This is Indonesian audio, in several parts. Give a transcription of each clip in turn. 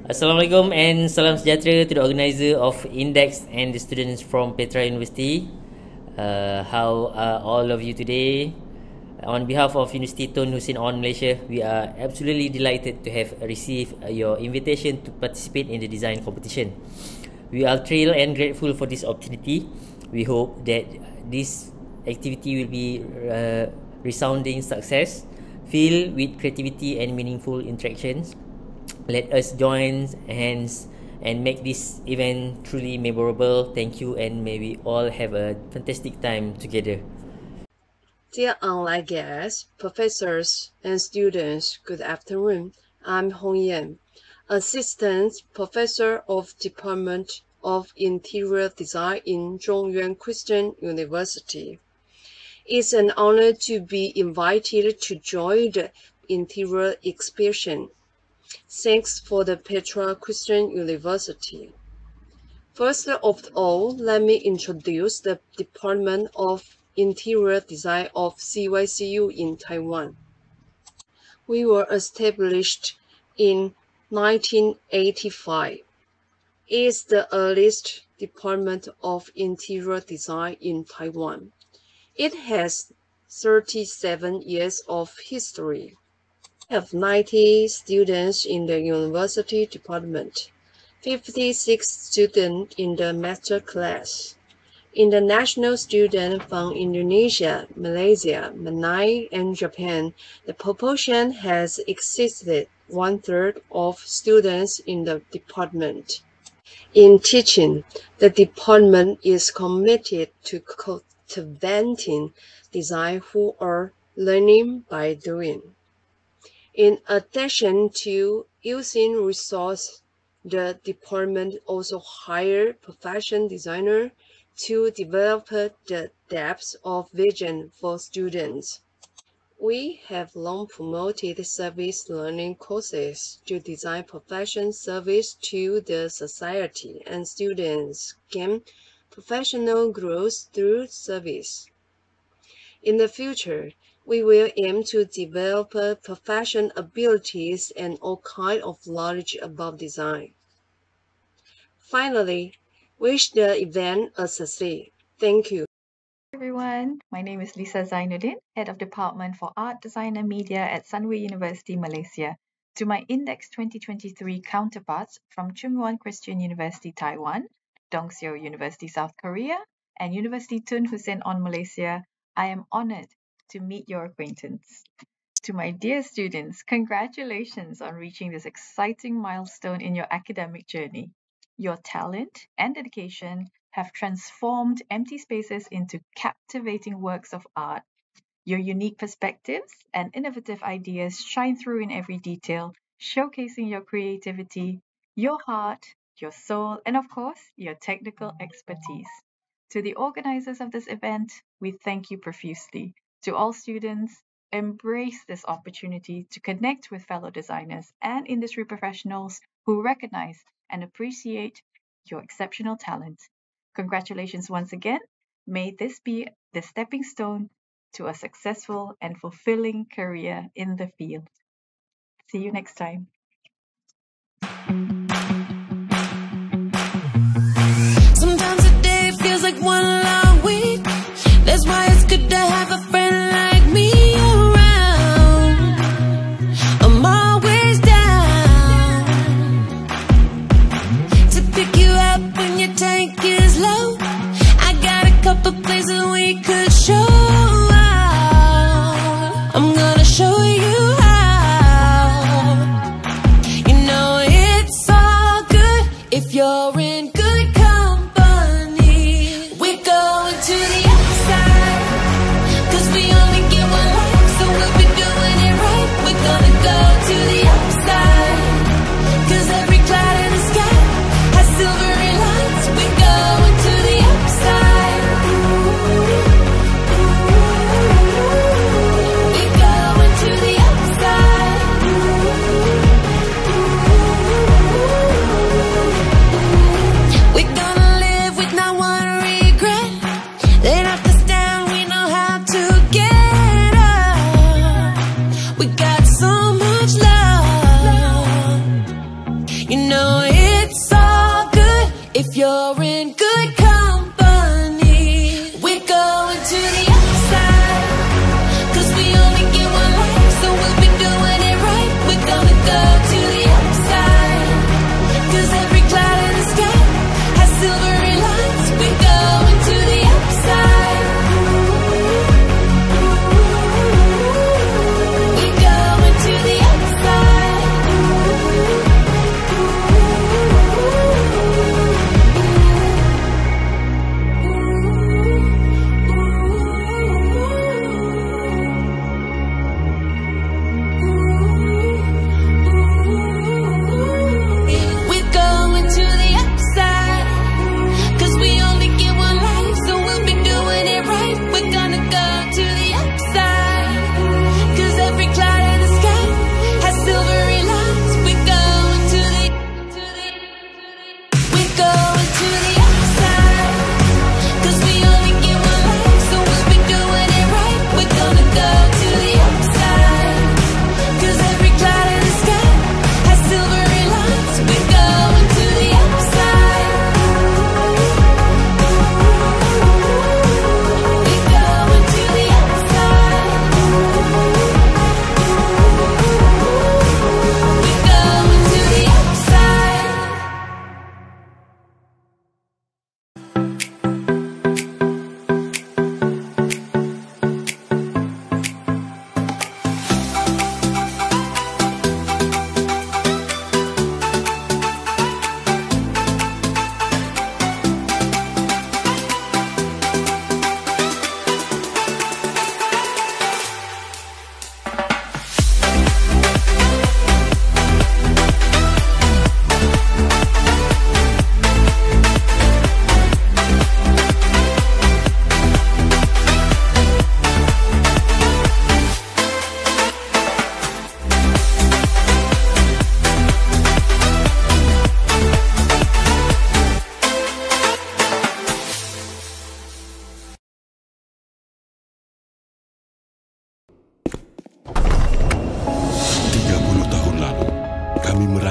Assalamualaikum and salam sejahtera to the organizer of Index and the students from Petra University. How are all of you today? On behalf of University Tun Hussein On Malaysia, we are absolutely delighted to have received your invitation to participate in the design competition. We are thrilled and grateful for this opportunity. We hope that this activity will be resounding success, filled with creativity and meaningful interactions. Let us join hands and make this event truly memorable. Thank you, and may we all have a fantastic time together. Dear online guests, professors, and students, good afternoon. I'm Hong Yan, Assistant Professor of Department of Interior Design in Zhongyuan Christian University. It's an honor to be invited to join the interior exhibition. Thanks for the Petra Christian University. First of all, let me introduce the Department of Interior Design of CYCU in Taiwan. We were established in 1985. It is the earliest Department of Interior Design in Taiwan. It has 37 years of history. We have 90 students in the university department, 56 students in the master class. International students from Indonesia, Malaysia, Brunei, and Japan, the proportion has exceeded 1/3 of students in the department. In teaching, the department is committed to cultivating designers who are learning by doing. In addition to using resources, the department also hires professional designers to develop the depth of vision for students. We have long promoted service learning courses to design professional service to the society, and students gain professional growth through service. In the future, we will aim to develop professional abilities and all kinds of knowledge about design. Finally, wish the event a success. Thank you. Everyone, my name is Lisa Zainuddin, Head of Department for Art, Design and Media at Sunway University, Malaysia. To my Index 2023 counterparts from Chung Wan Christian University, Taiwan, Dongseo University, South Korea, and University Tun Hussein On Malaysia, I am honored to meet your acquaintance. To my dear students, congratulations on reaching this exciting milestone in your academic journey. Your talent and dedication have transformed empty spaces into captivating works of art. Your unique perspectives and innovative ideas shine through in every detail, showcasing your creativity, your heart, your soul, and of course, your technical expertise. To the organizers of this event, we thank you profusely. To all students, embrace this opportunity to connect with fellow designers and industry professionals who recognize and appreciate your exceptional talent. Congratulations once again. May this be the stepping stone to a successful and fulfilling career in the field. See you next time. Sometimes a day feels like one long week. That's why it's good to have a friend like me around. I'm always down to pick you up when your tank is low. I got a couple places we could show out. I'm gonna show you how. You know it's all good if you're in good company. We're going to the upside, 'cause we only get one life, so we'll be doing it right. We're gonna go to the upside, 'cause every cloud in the sky has silvery lights. We're going to the upside. Ooh.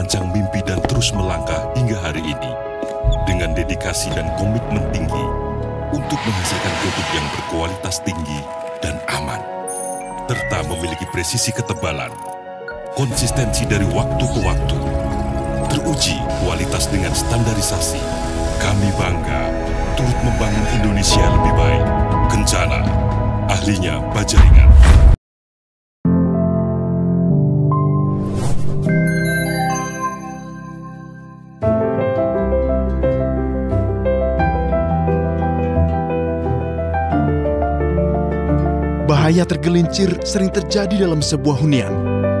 merancang mimpi dan terus melangkah hingga hari ini dengan dedikasi dan komitmen tinggi untuk menghasilkan produk yang berkualitas tinggi dan aman, serta memiliki presisi ketebalan, konsistensi dari waktu ke waktu, teruji kualitas dengan standarisasi. Kami bangga turut membangun Indonesia lebih baik. Kencana, ahlinya Bajaringan. Bahaya tergelincir sering terjadi dalam sebuah hunian.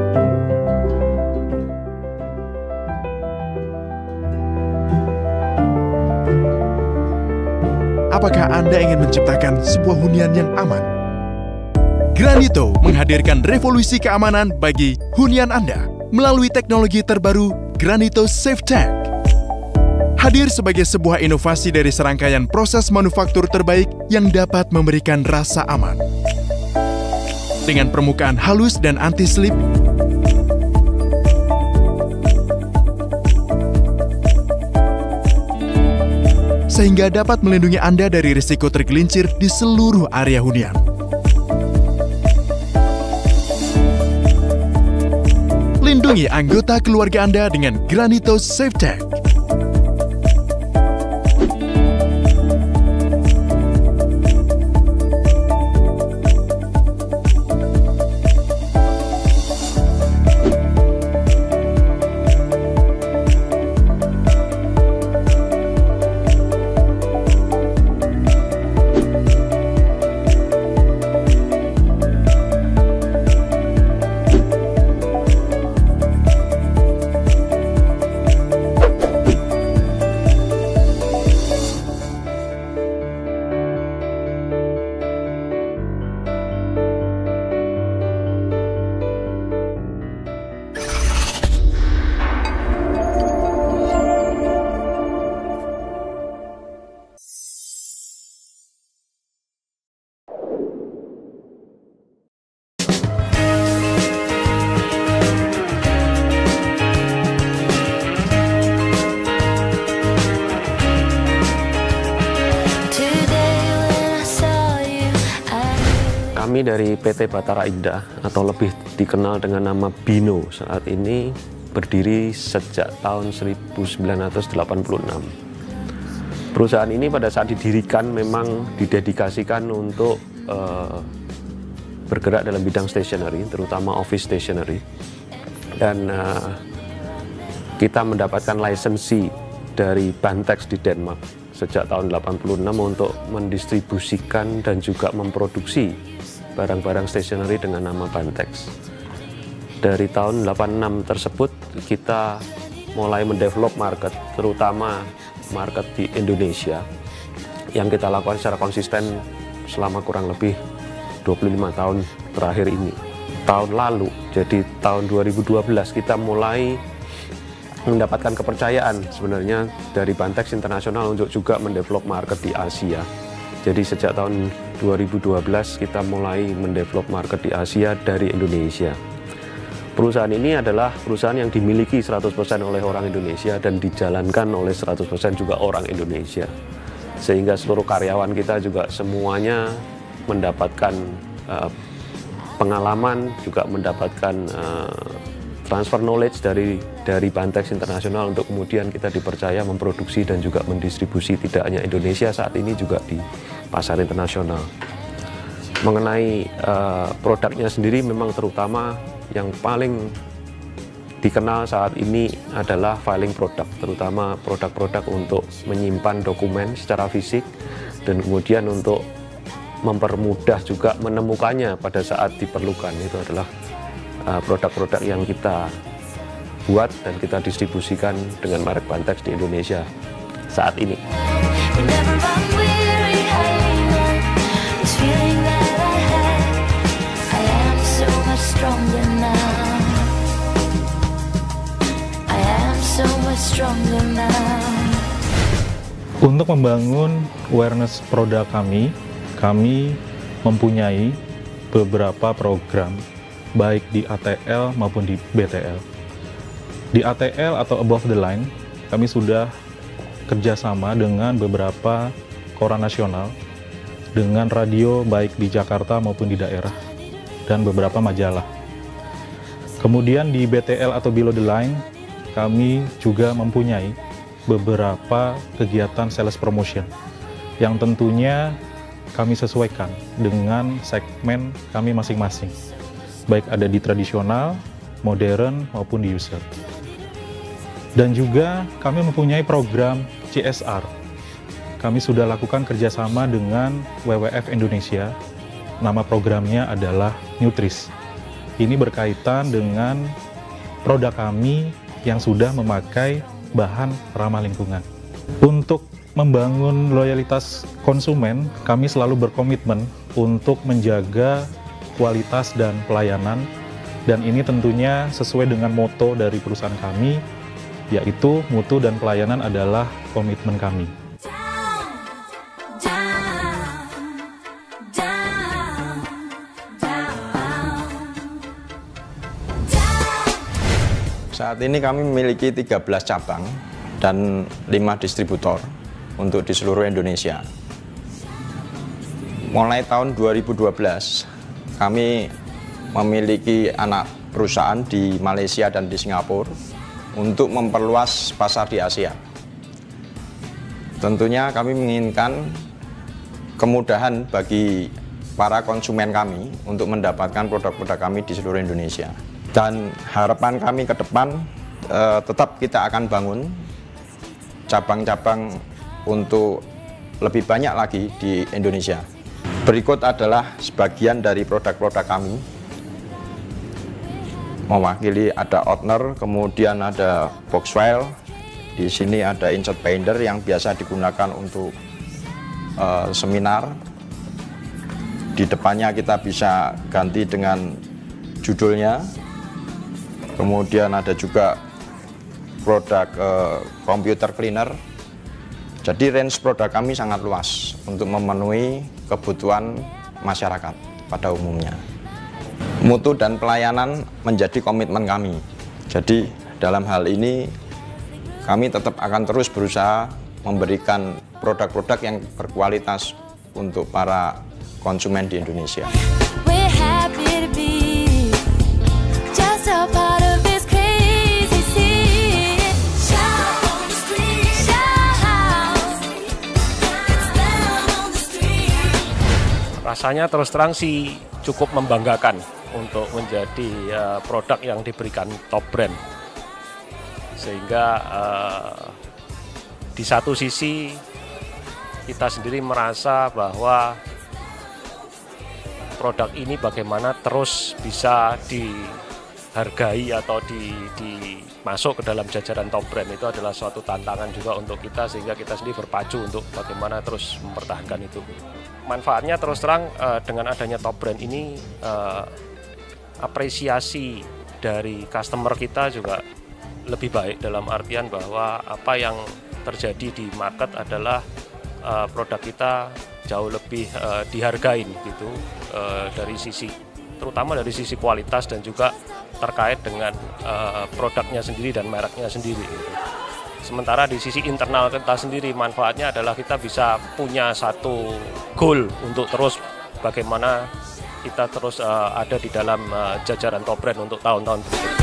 Apakah Anda ingin menciptakan sebuah hunian yang aman? Granito menghadirkan revolusi keamanan bagi hunian Anda melalui teknologi terbaru Granito SafeTech. Hadir sebagai sebuah inovasi dari serangkaian proses manufaktur terbaik yang dapat memberikan rasa aman. Dengan permukaan halus dan anti-slip, sehingga dapat melindungi Anda dari risiko tergelincir di seluruh area hunian. Lindungi anggota keluarga Anda dengan Granito SafeTech. Kami dari PT Batara Indah atau lebih dikenal dengan nama Bino saat ini berdiri sejak tahun 1986. Perusahaan ini pada saat didirikan memang didedikasikan untuk bergerak dalam bidang stationery, terutama office stationery. Dan kita mendapatkan lisensi dari Bantex di Denmark sejak tahun 86 untuk mendistribusikan dan juga memproduksi barang-barang stationery dengan nama Bantex. Dari tahun 86 tersebut kita mulai mendevelop market, terutama market di Indonesia, yang kita lakukan secara konsisten selama kurang lebih 25 tahun terakhir ini. Tahun lalu, jadi tahun 2012, kita mulai mendapatkan kepercayaan sebenarnya dari Bantex Internasional untuk juga mendevelop market di Asia. Jadi sejak tahun 2012 kita mulai mendevelop market di Asia dari Indonesia. Perusahaan ini adalah perusahaan yang dimiliki 100% oleh orang Indonesia dan dijalankan oleh 100% juga orang Indonesia. Sehingga seluruh karyawan kita juga semuanya mendapatkan pengalaman, juga mendapatkan transfer knowledge dari Bantex Internasional untuk kemudian kita dipercaya memproduksi dan juga mendistribusi tidak hanya Indonesia, saat ini juga di pasar internasional. Mengenai produknya sendiri memang terutama yang paling dikenal saat ini adalah filing product, terutama produk-produk untuk menyimpan dokumen secara fisik dan kemudian untuk mempermudah juga menemukannya pada saat diperlukan. Itu adalah produk-produk yang kita buat dan kita distribusikan dengan merek Bantex di Indonesia saat ini. Untuk membangun awareness produk kami mempunyai beberapa program baik di ATL maupun di BTL. Di ATL atau Above the Line, kami sudah kerjasama dengan beberapa koran nasional, dengan radio baik di Jakarta maupun di daerah, dan beberapa majalah. Kemudian di BTL atau Below the Line, kami juga mempunyai beberapa kegiatan sales promotion yang tentunya kami sesuaikan dengan segmen kami masing-masing, baik ada di tradisional, modern, maupun di user. Dan juga kami mempunyai program CSR. Kami sudah lakukan kerjasama dengan WWF Indonesia. Nama programnya adalah Nutris. Ini berkaitan dengan produk kami yang sudah memakai bahan ramah lingkungan. Untuk membangun loyalitas konsumen, kami selalu berkomitmen untuk menjaga kualitas dan pelayanan, dan ini tentunya sesuai dengan moto dari perusahaan kami, yaitu mutu dan pelayanan adalah komitmen kami. Saat ini kami memiliki 13 cabang dan 5 distributor untuk di seluruh Indonesia. Mulai tahun 2012, kami memiliki anak perusahaan di Malaysia dan di Singapura untuk memperluas pasar di Asia. Tentunya kami menginginkan kemudahan bagi para konsumen kami untuk mendapatkan produk-produk kami di seluruh Indonesia. Dan harapan kami ke depan tetap kita akan bangun cabang-cabang untuk lebih banyak lagi di Indonesia. Berikut adalah sebagian dari produk-produk kami. Mewakili ada Oatner, kemudian ada box file. Di sini ada insert binder yang biasa digunakan untuk seminar. Di depannya kita bisa ganti dengan judulnya. Kemudian ada juga produk computer cleaner. Jadi range produk kami sangat luas untuk memenuhi kebutuhan masyarakat pada umumnya. Mutu dan pelayanan menjadi komitmen kami. Jadi dalam hal ini kami tetap akan terus berusaha memberikan produk-produk yang berkualitas untuk para konsumen di Indonesia. Rasanya terus terang sih cukup membanggakan untuk menjadi produk yang diberikan top brand. Sehingga di satu sisi kita sendiri merasa bahwa produk ini bagaimana terus bisa dihargai atau masuk ke dalam jajaran top brand, itu adalah suatu tantangan juga untuk kita, sehingga kita sendiri berpacu untuk bagaimana terus mempertahankan itu. Manfaatnya terus terang dengan adanya top brand ini, apresiasi dari customer kita juga lebih baik, dalam artian bahwa apa yang terjadi di market adalah produk kita jauh lebih dihargain gitu, dari sisi, terutama dari sisi kualitas dan juga terkait dengan produknya sendiri dan mereknya sendiri gitu. Sementara di sisi internal kita sendiri, manfaatnya adalah kita bisa punya satu goal untuk terus bagaimana kita terus ada di dalam jajaran top brand untuk tahun-tahun berikutnya.